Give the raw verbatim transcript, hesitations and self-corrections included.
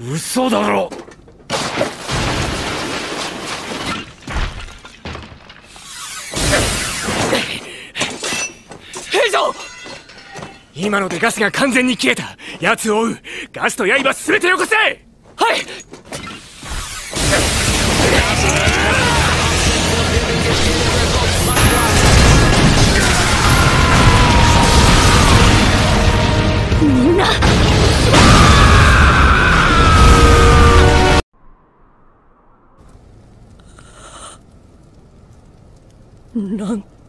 嘘だろ。兵長、今のでガスが完全に切れた。奴を追う。ガスと刃全てよこせ。はい。みんななん